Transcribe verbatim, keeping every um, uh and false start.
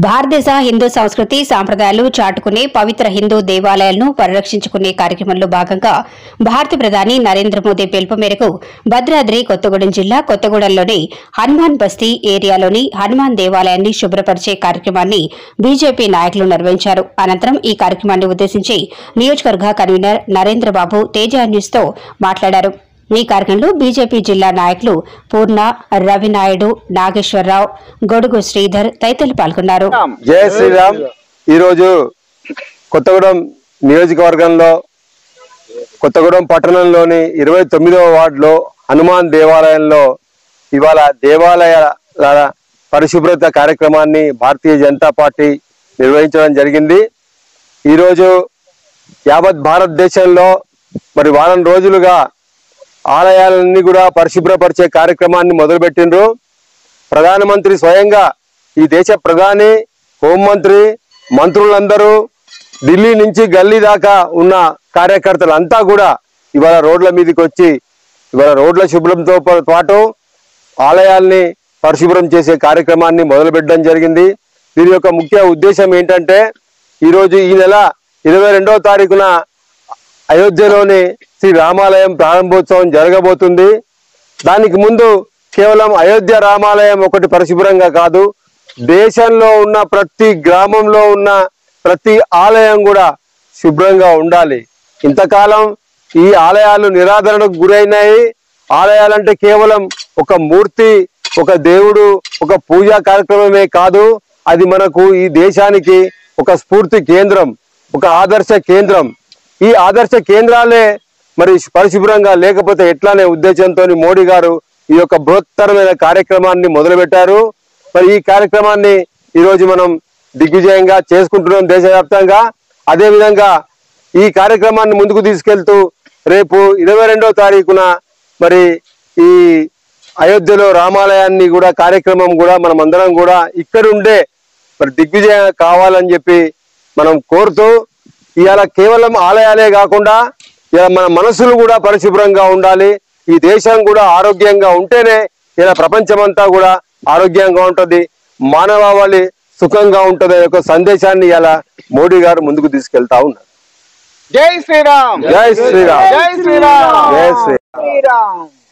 భారతదేశ హిందూ సంస్కృతి సాంప్రదాయాలు చాటుకునే పవిత్ర హిందూ దేవాలయాలను పరిరక్షించుకునే కార్యక్రమంలో భాగంగా భారత ప్రధాని నరేంద్ర మోదీ పిలుపు మేరకు భద్రాద్రి కొత్తగూడెం జిల్లా కొత్తగూడెంలోని హనుమాన్ బస్తీ ఏరియాలోని హనుమాన్ దేవాలయాన్ని శుభ్రపరిచే కార్యక్రమాన్ని బీజేపీ నాయకులు నిర్వహించారు. అనంతరం ఈ కార్యక్రమాన్ని ఉద్దేశించి నియోజకవర్గ కన్వీనర్ నరేంద్రబాబు తేజ న్యూస్ తో మాట్లాడారు. ఈ కార్యక్రమంలో బీజేపీ జిల్లా నాయకులు పూర్ణ, రవినాయుడు, నాగేశ్వరరావు, గొడుగు శ్రీధర్ తదితరులు పాల్గొన్నారు. జై శ్రీరామ్. ఈరోజు కొత్తగూడెం నియోజకవర్గంలో కొత్తగూడెం పట్టణంలోని ఇరవై తొమ్మిదవ వార్డులో హనుమాన్ దేవాలయంలో ఇవాళ దేవాలయాల పరిశుభ్రత కార్యక్రమాన్ని భారతీయ జనతా పార్టీ నిర్వహించడం జరిగింది. ఈరోజు యావత్ భారతదేశంలో మరి వారం రోజులుగా ఆలయాలన్నీ కూడా పరిశుభ్రపరిచే కార్యక్రమాన్ని మొదలుపెట్టిండ్రు. ప్రధానమంత్రి స్వయంగా ఈ దేశ ప్రధాని, హోంమంత్రి, మంత్రులందరూ ఢిల్లీ నుంచి గల్లీ దాకా ఉన్న కార్యకర్తలంతా కూడా ఇవాళ రోడ్ల మీదకి వచ్చి ఇవాళ రోడ్ల శుభ్రంతో పాటు ఆలయాల్ని పరిశుభ్రం చేసే కార్యక్రమాన్ని మొదలుపెట్టడం జరిగింది. దీని యొక్క ముఖ్య ఉద్దేశం ఏంటంటే ఈరోజు ఈ నెల ఇరవై రెండవ తారీఖున అయోధ్యలోని శ్రీ రామాలయం ప్రారంభోత్సవం జరగబోతుంది. దానికి ముందు కేవలం అయోధ్య రామాలయం ఒకటి పరిశుభ్రంగా కాదు, దేశంలో ఉన్న ప్రతి గ్రామంలో ఉన్న ప్రతి ఆలయం కూడా శుభ్రంగా ఉండాలి. ఇంతకాలం ఈ ఆలయాలు నిరాదరణకు గురైనాయి. ఆలయాలంటే కేవలం ఒక మూర్తి, ఒక దేవుడు, ఒక పూజా కార్యక్రమమే కాదు, అది మనకు ఈ దేశానికి ఒక స్ఫూర్తి కేంద్రం, ఒక ఆదర్శ కేంద్రం. ఈ ఆదర్శ కేంద్రాలే మరి పరిశుభ్రంగా లేకపోతే ఎట్లానే ఉద్దేశంతో మోడీ గారు ఈ యొక్క బృహత్తరమైన కార్యక్రమాన్ని మొదలుపెట్టారు. మరి ఈ కార్యక్రమాన్ని ఈరోజు మనం దిగ్విజయంగా చేసుకుంటున్నాం దేశవ్యాప్తంగా. అదేవిధంగా ఈ కార్యక్రమాన్ని ముందుకు తీసుకెళ్తూ రేపు ఇరవై రెండవ తారీఖున మరి ఈ అయోధ్యలో రామాలయాన్ని కూడా కార్యక్రమం కూడా మనం అందరం కూడా ఇక్కడుండే మరి దిగ్విజయంగా కావాలని చెప్పి మనం కోరుతూ ఇవాళ కేవలం ఆలయాలే కాకుండా ఇలా మన మనసులు కూడా పరిశుభ్రంగా ఉండాలి. ఈ దేశం కూడా ఆరోగ్యంగా ఉంటేనే ఇలా ప్రపంచమంతా కూడా ఆరోగ్యంగా ఉంటుంది, మానవాళి సుఖంగా ఉంటుంది యొక్క సందేశాన్ని ఇలా మోడీ గారు ముందుకు తీసుకెళ్తా ఉన్నారు. జై శ్రీరామ్. జై శ్రీరామ్. జై శ్రీరామ్. జై శ్రీరామ్.